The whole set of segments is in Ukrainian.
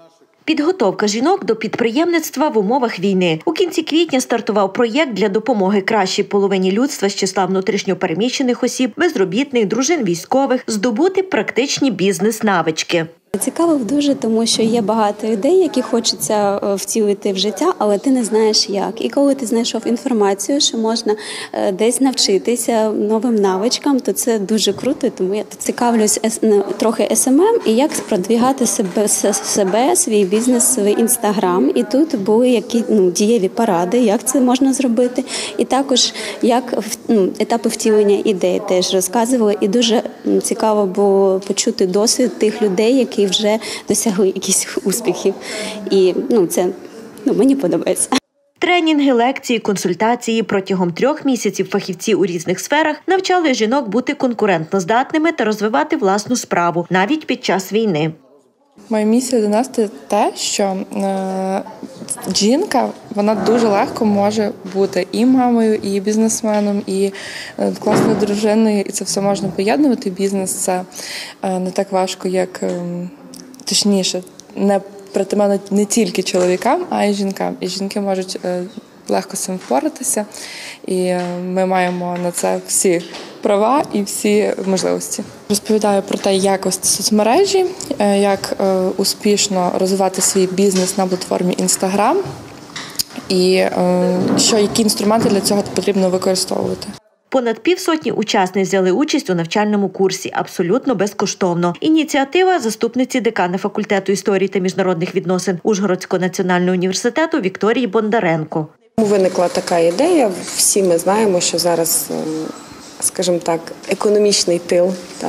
Підготовка жінок до підприємництва в умовах війни. У кінці квітня стартував проєкт для допомоги кращій половині людства з числа внутрішньопереміщених осіб, безробітних, дружин військових здобути практичні бізнес-навички. Цікаво дуже, тому що є багато ідей, які хочеться втілити в життя, але ти не знаєш як. І коли ти знайшов інформацію, що можна десь навчитися новим навичкам, то це дуже круто, тому я цікавлюсь трохи СММ і як продвігати себе, свій бізнес, свій Інстаграм. І тут були які дієві поради, як це можна зробити. І також як етапи втілення ідей теж розказували. І дуже цікаво було почути досвід тих людей, які вже досягли якихось успіхів. І це мені подобається. Тренінги, лекції, консультації протягом 3 місяців фахівці у різних сферах навчали жінок бути конкурентноздатними та розвивати власну справу, навіть під час війни. Моя місія донести те, що жінка, вона дуже легко може бути і мамою, і бізнесменом, і класною дружиною, і це все можна поєднувати. Бізнес – це не так важко, як, точніше, не притаманно не тільки чоловікам, а й жінкам. І жінки можуть легко з цим впоратися, і ми маємо на це всі права і всі можливості. Розповідаю про те, як вести соцмережі, як успішно розвивати свій бізнес на платформі Instagram і які інструменти для цього потрібно використовувати. Понад 50 учасниць взяли участь у навчальному курсі абсолютно безкоштовно. Ініціатива заступниці декана факультету історії та міжнародних відносин Ужгородського національного університету Вікторії Бондаренко. Виникла така ідея. Всі ми знаємо, що зараз, скажімо так, економічний тил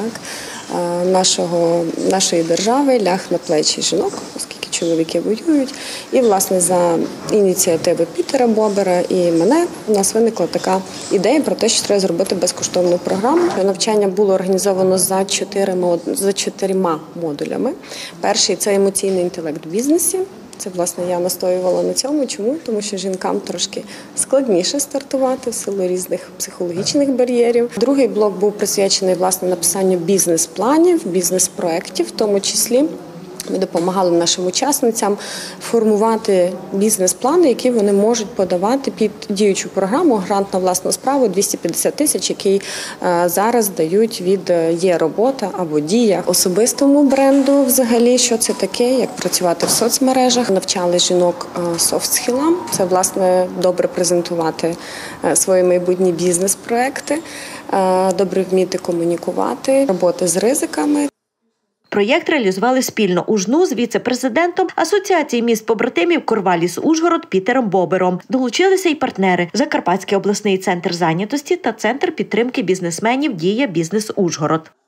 нашої держави ляг на плечі жінок, оскільки чоловіки воюють. І, власне, за ініціативи Пітера Бобера і мене у нас виникла така ідея про те, що треба зробити безкоштовну програму. Навчання було організовано за 4 модулями. Перший – це емоційний інтелект в бізнесі. Це, власне, я настоювала на цьому. Чому? Тому що жінкам трошки складніше стартувати в силу різних психологічних бар'єрів. Другий блок був присвячений, власне, написанню бізнес-планів, бізнес-проєктів в тому числі. Ми допомагали нашим учасницям формувати бізнес-плани, які вони можуть подавати під діючу програму «Грант на власну справу» 250 тисяч, який зараз дають від «Є робота» або «Дія». Особистому бренду взагалі, що це таке, як працювати в соцмережах. Навчали жінок софт-скілам. Це, власне, добре презентувати свої майбутні бізнес-проекти, добре вміти комунікувати, роботи з ризиками. Проєкт реалізували спільно УЖНУ з віце-президентом Асоціації міст-побратимів «Корваліс-Ужгород» Пітером Бобером. Долучилися й партнери – Закарпатський обласний центр зайнятості та Центр підтримки бізнесменів «Дія Бізнес Ужгород».